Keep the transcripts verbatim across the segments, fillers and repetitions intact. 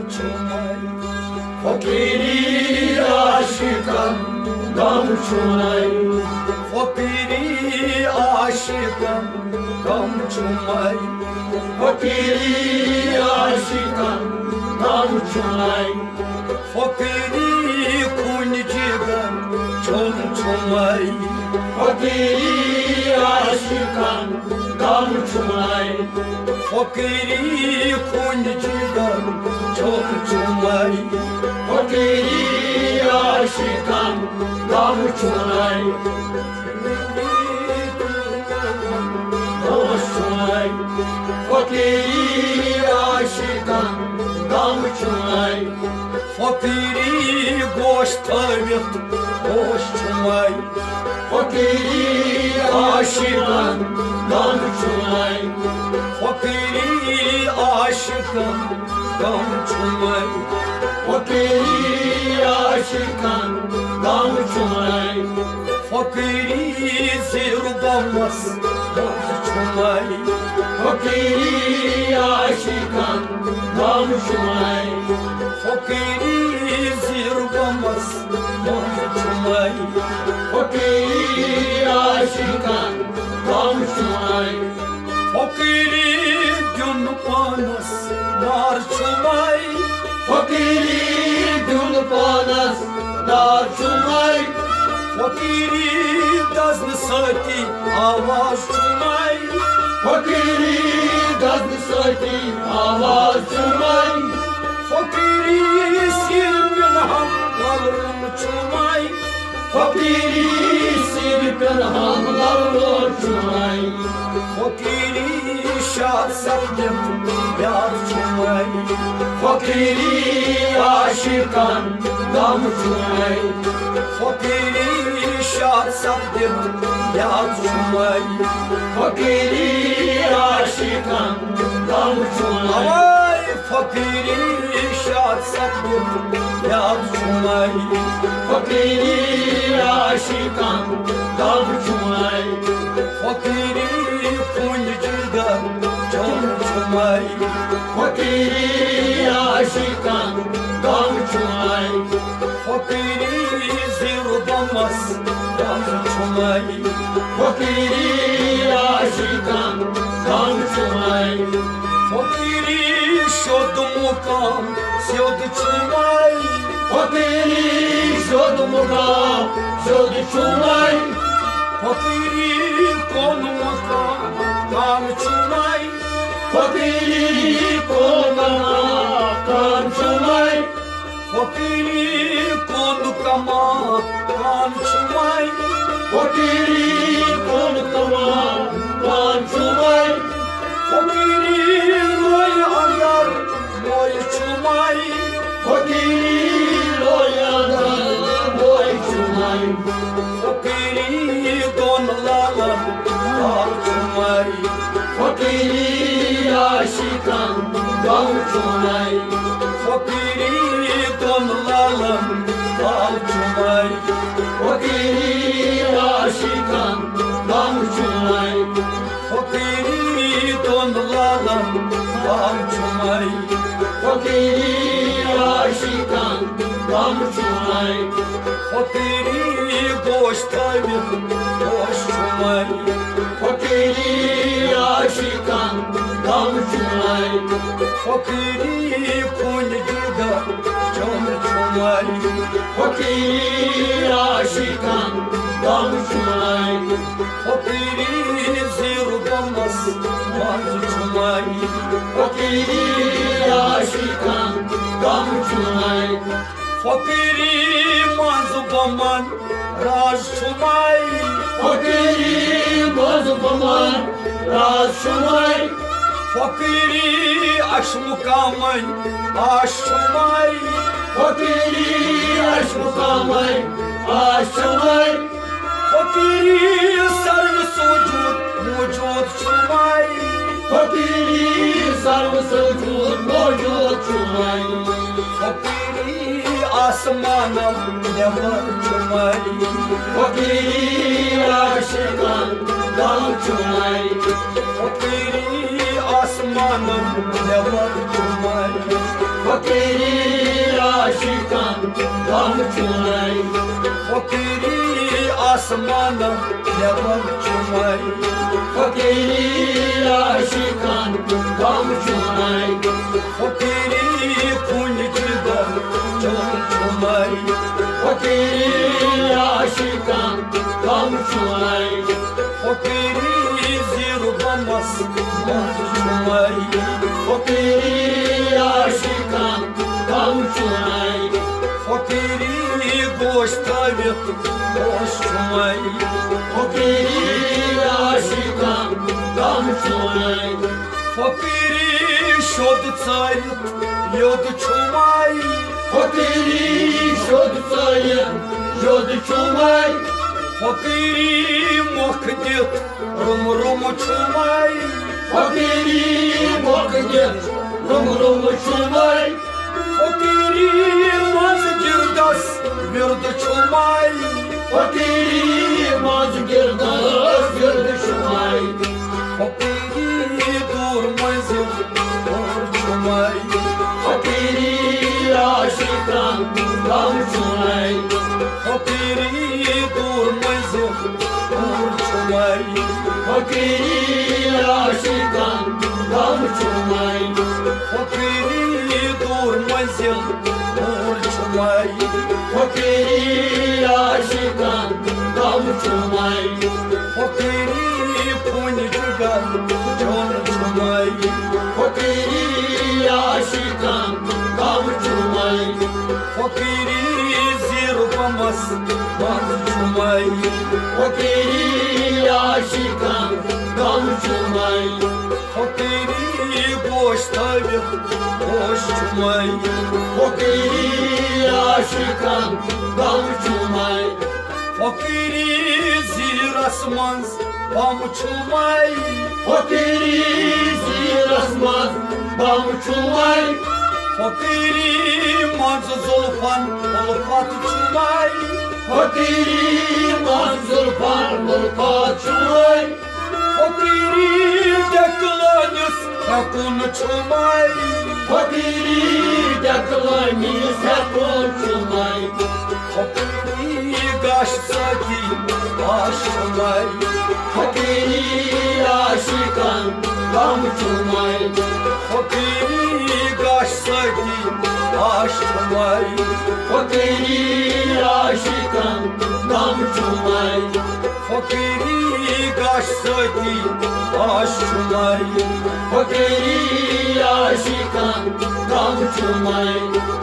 çumay Fakiri aşıkan gam çumay Fakiri aşıkan gam çumay Fakiri aşıkan gam çumay Fakiri kunicigan çum çumay Fakiri aşıkan gam çumay Fakiri kunicigan çum çumay Fakiri aşıkan gam çumay Hoş çumay Fakiri aşıkan gam çumay Fakiri goştavit hoş çumay Fakiri aşıkan gam çumay Fakiri aşıkan gam çumay Fakiri aşıkan gam çumay Fakiri zirbamas hoş çumay Fakiri aşıkan gam çumay Fakiri zirbamas hoş çumay Fakiri aşıkan gam çumay Fakiri dünpanas nar çumay Fakiri dünpanas nar çumay Fakiri dazlı sati avaz çumay Fakiri dazlı sati avaz çumay Fakiri sirpin hamlarım çumay Fakiri sirpin hamlarım çumay Fakiri şad sapdım yar çumay Fakiri aşıkan gam çumay Fakiri şad sapdım yar çumay Fakiri aşıkan gam çumay Fakiri şad sapdım yar çumay Fakiri aşıkan gam çumay Fakiri kunicigan çum çumay Fakiri aşıkan gam çumay Fakiri zirbamas gam çumay Fakiri aşıkan gam çumay Fakiri şodumukam şod çumay Fakiri şodumukam şod çumay Fakiri konumukam kam çumay Fakiri konumukam kam çumay Fakiri konukama kam çumay Fakiri konukama kam çumay Fakiri roy andar moy çumay Fakiri roy andar moy çumay Fakiri donlalar kar çumay Fakiri aşıkan gam çumay Fakiri donlalar kar çumay Fakiri aşıkan gam çumay Fakiri donlalar kar çumay Fakiri aşıkan gam çumay Fakiri goştavit hoş çumay Fakiri aşıkan gam çumay Fakiri kuniciga çum çumay Fakiri aşıkan gam çumay Fakiri zirbamas var çumay Fakiri aşıkan gam çumay Fakiri mazbaman raz çumay Fakiri mazbaman raz çumay Fakiri aşmukamay aş çumay Fakiri aşmukamay aş çumay Fakiri sarv sucud mucud çumay Fakiri sarv sucud mucud çumay Fakiri asmanam ne var çumay Fakiri aşıkan gam çumay Fakiri asmanam ne var çumay Fakiri aşıkan gam çumay Fakiri asmana levan çumay Fakiri aşıkan gam çumay Fakiri kuncida can çumay Fakiri aşıkan gam çumay Fakiri zirvamas gam çumay Fakiri aşıkan gam çumay Fakiri goştavet goş çumay Fakiri aşıkan gam çumay Fakiri şod çayit yod çumay Fakiri şod çayit yod çumay Fakiri mokdit rum rum çumay Fakiri mokdit rum rum çumay Fakiri mazgirdas vird çumay Fakiri mazgirdas vird çumay Fakiri durmazım dur çumay Fakiri aşıkan gam çumay Fakiri durmazım dur çumay Fakiri aşıkan gam çumay Fakiri durmazım dur çumay Fakiri aşıkan gam çumay Fakiri puncga can çumay Fakiri aşıkan gam çumay Fakiri zirvamas gam çumay Fakiri aşıkan gam çumay Fakiri goştavet goş çumay Fakiri aşıkan gam çumay Fakiri zirasmans bam çumay Fakiri zirasmaz bam çumay Fakiri maz zolfan olfat çumay Fakiri manzur parmurka çumay Fakiri deklanis hakun çumay Fakiri deklanis hakun çumay Fakiri gaşsaki baş çumay Fakiri aşıkan gam çumay Fakiri gaşsaki baş çumay Fakiri aşıkan gam çumay Fakiri gaşsaki baş çumay Fakiri aşıkan gam çumay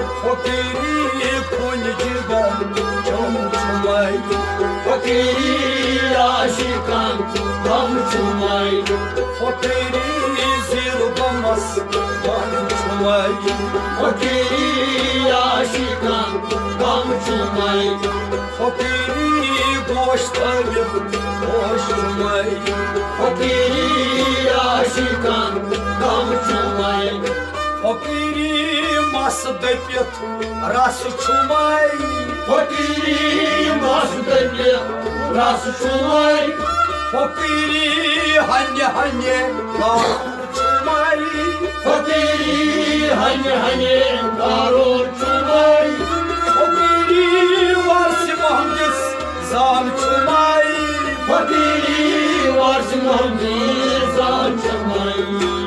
Fakiri kuncga can çumay Fakiri aşıkan gam çumay Fakiri zirvamas gam çumay Fakiri aşıkan gam çumay Fakiri goştavet goş çumay Fakiri aşıkan gam çumay Fakiri masdepet ras çumay Fakiri masdepet ras çumay Fakiri hanye hanye dar çumay Fakiri hani hani darul çumay Fakiri varsi muhamdis zam çumay Fakiri varsın hamdi zan çumay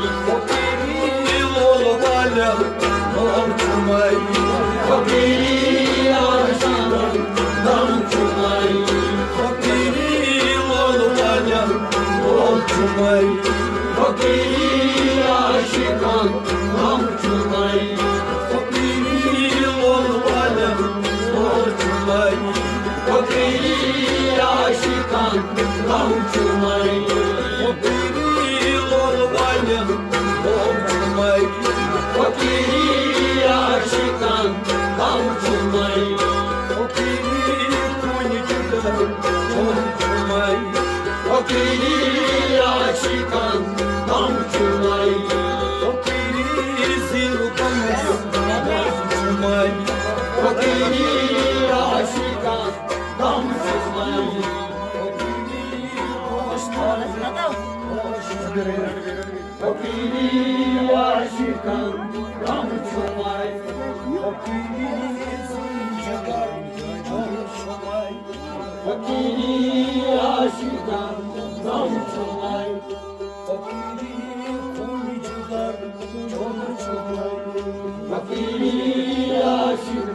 Fakiri lol valem dar çumay Fakiri aşıkan gam çumay Fakiri lol valem dar çumay Fakiri aşıkan gam çumay Fakiri lol valem dar çumay Fakiri aşıkan gam çumay Fakiri lol valem dar çumay Fakiri aşıkan gam çumay Fakiri kuncga can çumay Fakiri aşıkan gam çumay Fakiri zirvamas gam çumay Fakiri aşıkan gam çumay Fakiri goştavet goş Fakiri aşıkan kamçumay Fakiri aşıkan kamçumay Fakiri aşıkan